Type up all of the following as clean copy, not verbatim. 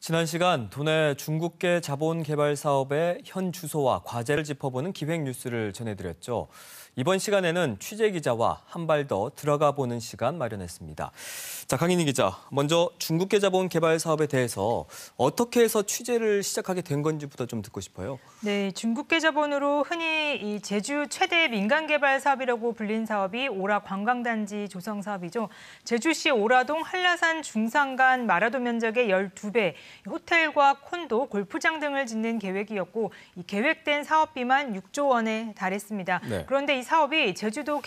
지난 시간 도내 중국계 자본 개발 사업의 현 주소와 과제를 짚어보는 기획 뉴스를 전해드렸죠. 이번 시간에는 취재 기자와 한 발 더 들어가 보는 시간 마련했습니다. 자, 강인희 기자, 먼저 중국계 자본 개발 사업에 대해서 어떻게 해서 취재를 시작하게 된 건지부터 좀 듣고 싶어요. 네, 중국계 자본으로 흔히 이 제주 최대 민간 개발 사업이라고 불린 사업이 오라 관광단지 조성 사업이죠. 제주시 오라동 한라산 중산간 마라도 면적의 12배, 호텔과 콘도, 골프장 등을 짓는 계획이었고 이 계획된 사업비만 6조 원에 달했습니다. 네. 그런데 이 사업이 제주도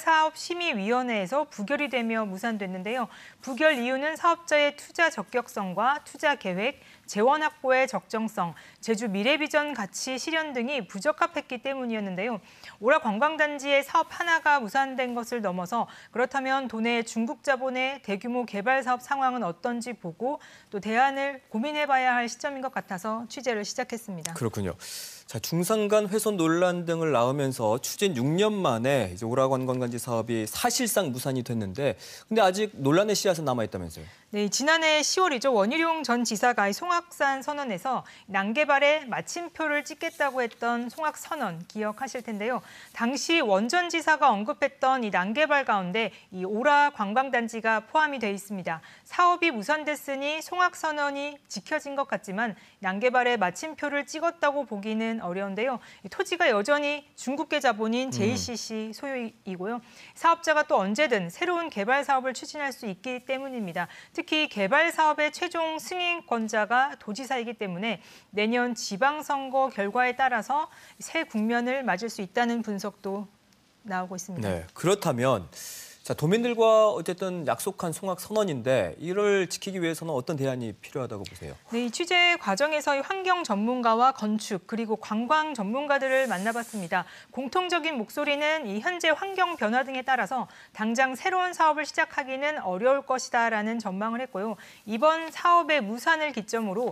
개발사업심의위원회에서 부결이 되며 무산됐는데요. 부결 이유는 사업자의 투자 적격성과 투자 계획, 재원 확보의 적정성, 제주 미래비전 가치 실현 등이 부적합했기 때문이었는데요. 오라 관광단지의 사업 하나가 무산된 것을 넘어서 그렇다면 도내 중국 자본의 대규모 개발 사업 상황은 어떤지 보고 또 대안을 고민해봐야 할 시점인 것 같아서 취재를 시작했습니다. 그렇군요. 자, 중산간 훼손 논란 등을 낳으면서 추진 6년 만에 이제 오라 관광단지 사업이 사실상 무산이 됐는데, 근데 아직 논란의 씨앗은 남아있다면서요? 네, 지난해 10월이죠. 원희룡 전 지사가 송악산 선언에서 난개발에 마침표를 찍겠다고 했던 송악선언 기억하실 텐데요. 당시 원 전 지사가 언급했던 이 난개발 가운데 이 오라 관광단지가 포함이 돼 있습니다. 사업이 무산됐으니 송악선언이 지켜진 것 같지만 난개발에 마침표를 찍었다고 보기는 어려운데요. 토지가 여전히 중국계 자본인 JCC 소유이고요. 사업자가 또 언제든 새로운 개발 사업을 추진할 수 있기 때문입니다. 특히 개발 사업의 최종 승인권자가 도지사이기 때문에 내년 지방선거 결과에 따라서 새 국면을 맞을 수 있다는 분석도 나오고 있습니다. 네, 그렇다면 자, 도민들과 어쨌든 약속한 송악 선언인데 이를 지키기 위해서는 어떤 대안이 필요하다고 보세요? 네, 이 취재 과정에서 환경 전문가와 건축 그리고 관광 전문가들을 만나봤습니다. 공통적인 목소리는 이 현재 환경 변화 등에 따라서 당장 새로운 사업을 시작하기는 어려울 것이다라는 전망을 했고요. 이번 사업의 무산을 기점으로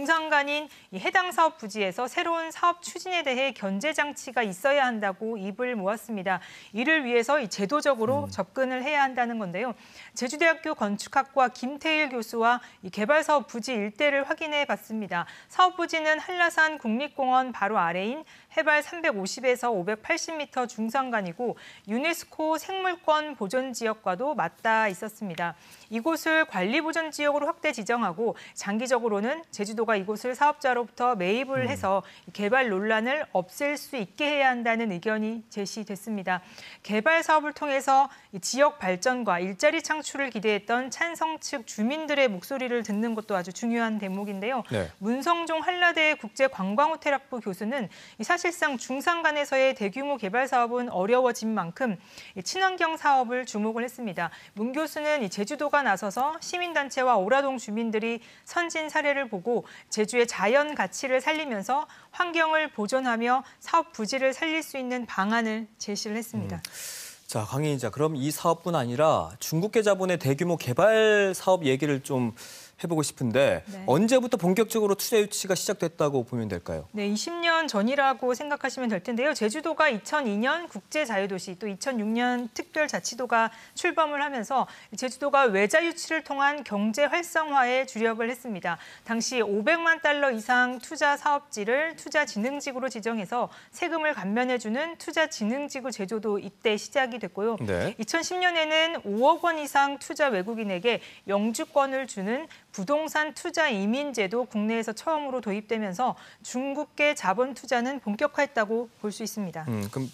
중산간인 이 해당 사업 부지에서 새로운 사업 추진에 대해 견제 장치가 있어야 한다고 입을 모았습니다. 이를 위해서 이 제도적으로 접근을 해야 한다는 건데요. 제주대학교 건축학과 김태일 교수와 이 개발사업 부지 일대를 확인해 봤습니다. 사업 부지는 한라산 국립공원 바로 아래인 해발 350에서 580m 중산간이고 유네스코 생물권 보존 지역과도 맞닿아 있었습니다. 이곳을 관리 보존 지역으로 확대 지정하고 장기적으로는 제주도가 이곳을 사업자로부터 매입을 해서 개발 논란을 없앨 수 있게 해야 한다는 의견이 제시됐습니다. 개발 사업을 통해서 지역 발전과 일자리 창출을 기대했던 찬성 측 주민들의 목소리를 듣는 것도 아주 중요한 대목인데요. 네. 문성종 한라대 국제관광호텔학부 교수는 사실상 중산간에서의 대규모 개발 사업은 어려워진 만큼 친환경 사업을 주목을 했습니다. 문 교수는 제주도가 나서서 시민단체와 오라동 주민들이 선진 사례를 보고 제주의 자연 가치를 살리면서 환경을 보존하며 사업 부지를 살릴 수 있는 방안을 제시를 했습니다. 자, 강인희 기자, 그럼 이 사업뿐 아니라 중국계 자본의 대규모 개발 사업 얘기를 좀 해보고 싶은데 네. 언제부터 본격적으로 투자 유치가 시작됐다고 보면 될까요? 네, 20년 전이라고 생각하시면 될 텐데요. 제주도가 2002년 국제자유도시 또 2006년 특별자치도가 출범을 하면서 제주도가 외자 유치를 통한 경제 활성화에 주력을 했습니다. 당시 500만 달러 이상 투자 사업지를 투자진흥지구로 지정해서 세금을 감면해주는 투자진흥지구 제조도 이때 시작이 됐고요. 네. 2010년에는 5억 원 이상 투자 외국인에게 영주권을 주는 부동산 투자 이민제도 국내에서 처음으로 도입되면서 중국계 자본 투자는 본격화했다고 볼 수 있습니다. 그럼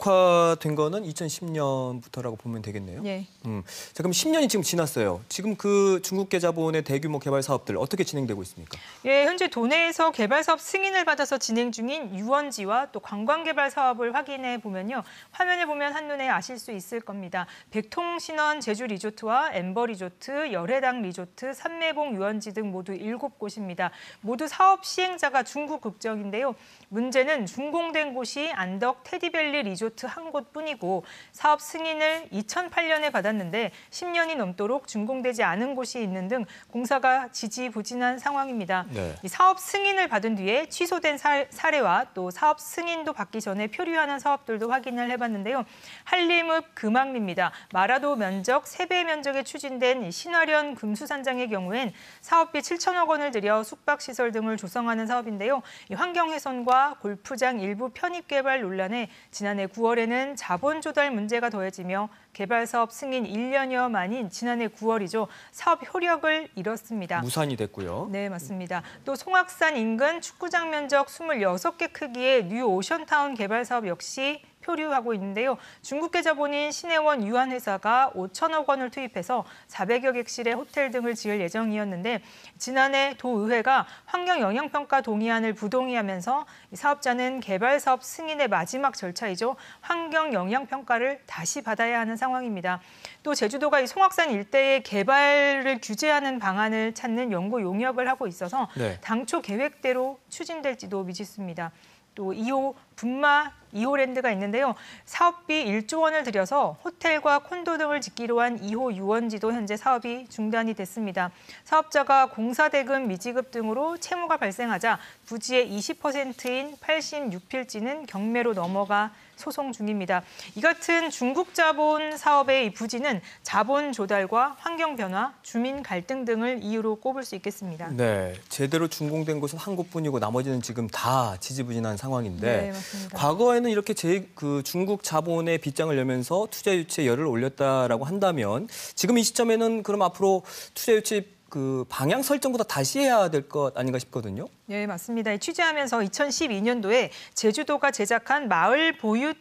본격화된 거는 2010년부터라고 보면 되겠네요. 네. 자, 그럼 10년이 지금 지났어요. 지금 그 중국계 자본의 대규모 개발 사업들 어떻게 진행되고 있습니까? 예, 현재 도내에서 개발 사업 승인을 받아서 진행 중인 유원지와 또 관광개발 사업을 확인해 보면요. 화면에 보면 한눈에 아실 수 있을 겁니다. 백통신원 제주 리조트와 엠버 리조트, 열해당 리조트, 삼매봉 유원지 등 모두 7곳입니다. 모두 사업 시행자가 중국 국적인데요. 문제는 준공된 곳이 안덕 테디밸리 리조트 한 곳뿐이고 사업 승인을 2008년에 받았는데 10년이 넘도록 준공되지 않은 곳이 있는 등 공사가 지지부진한 상황입니다. 네. 이 사업 승인을 받은 뒤에 취소된 사례와 또 사업 승인도 받기 전에 표류하는 사업들도 확인을 해봤는데요. 한림읍 금왕리입니다. 마라도 면적 3배 면적에 추진된 신화련 금수산장의 경우엔 사업비 7천억 원을 들여 숙박시설 등을 조성하는 사업인데요. 이 환경훼손과 골프장 일부 편입 개발 논란에 지난해 9월에는 자본 조달 문제가 더해지며 개발 사업 승인 1년여 만인 지난해 9월이죠. 사업 효력을 잃었습니다. 무산이 됐고요. 네, 맞습니다. 또 송악산 인근 축구장 면적 26개 크기의 뉴 오션타운 개발 사업 역시 표류하고 있는데요. 중국계 자본인 신해원 유한회사가 5천억 원을 투입해서 400여 객실의 호텔 등을 지을 예정이었는데 지난해 도의회가 환경영향평가 동의안을 부동의하면서 사업자는 개발 사업 승인의 마지막 절차이죠. 환경영향평가를 다시 받아야 하는 상황입니다. 또 제주도가 이 송악산 일대의 개발을 규제하는 방안을 찾는 연구 용역을 하고 있어서 당초 계획대로 추진될지도 미지수입니다. 또 2호 분마 2호랜드가 있는데요. 사업비 1조 원을 들여서 호텔과 콘도 등을 짓기로 한 2호 유원지도 현재 사업이 중단이 됐습니다. 사업자가 공사대금 미지급 등으로 채무가 발생하자 부지의 20%인 86필지는 경매로 넘어가 소송 중입니다. 이 같은 중국 자본 사업의 이 부지는 자본 조달과 환경 변화, 주민 갈등 등을 이유로 꼽을 수 있겠습니다. 네, 제대로 준공된 곳은 한 곳뿐이고 나머지는 지금 다 지지부진한 상황인데 네, 맞습니다. 과거에는 이렇게 중국 자본의 빗장을 열면서 투자 유치에 열을 올렸다라고 한다면 지금 이 시점에는 그럼 앞으로 투자 유치 방향 설정보다 다시 해야 될 것 아닌가 싶거든요. 네, 맞습니다. 취재하면서 2012년도에 제주도가 제작한 마을 보유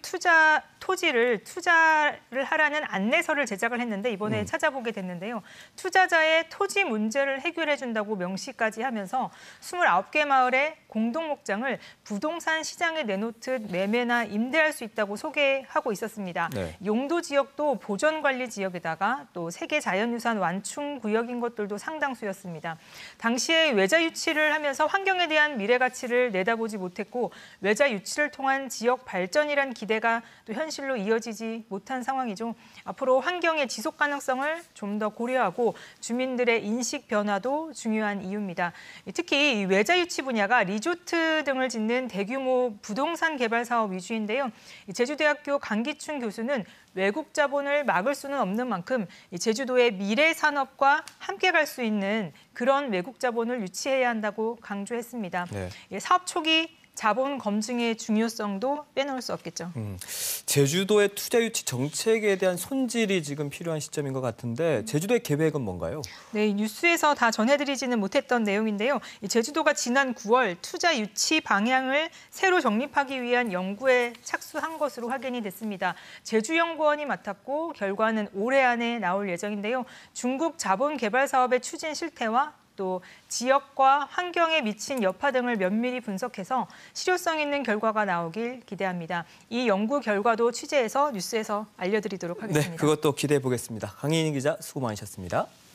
토지를 투자를 하라는 안내서를 제작을 했는데 이번에 찾아보게 됐는데요. 투자자의 토지 문제를 해결해 준다고 명시까지 하면서 29개 마을의 공동 목장을 부동산 시장에 내놓듯 매매나 임대할 수 있다고 소개하고 있었습니다. 네. 용도 지역도 보전관리 지역에다가 또 세계 자연유산 완충 구역인 것들도 상당수였습니다. 당시에 외자 유치를 하면서 환경에 대한 미래 가치를 내다보지 못했고 외자 유치를 통한 지역 발전이란 기대가 또 현실로 이어지지 못한 상황이죠. 앞으로 환경의 지속 가능성을 좀 더 고려하고 주민들의 인식 변화도 중요한 이유입니다. 특히 이 외자 유치 분야가 리조트 등을 짓는 대규모 부동산 개발 사업 위주인데요. 제주대학교 강기춘 교수는 외국 자본을 막을 수는 없는 만큼 제주도의 미래 산업과 함께 갈 수 있는 그런 외국 자본을 유치해야 한다고 강조했습니다. 네. 사업 초기 자본 검증의 중요성도 빼놓을 수 없겠죠. 제주도의 투자 유치 정책에 대한 손질이 지금 필요한 시점인 것 같은데 제주도의 계획은 뭔가요? 네, 뉴스에서 다 전해드리지는 못했던 내용인데요. 제주도가 지난 9월 투자 유치 방향을 새로 정립하기 위한 연구에 착수한 것으로 확인이 됐습니다. 제주연구원이 맡았고 결과는 올해 안에 나올 예정인데요. 중국 자본 개발 사업의 추진 실태와 또 지역과 환경에 미친 여파 등을 면밀히 분석해서 실효성 있는 결과가 나오길 기대합니다. 이 연구 결과도 취재해서 뉴스에서 알려드리도록 하겠습니다. 네, 그것도 기대해 보겠습니다. 강희인 기자 수고 많으셨습니다.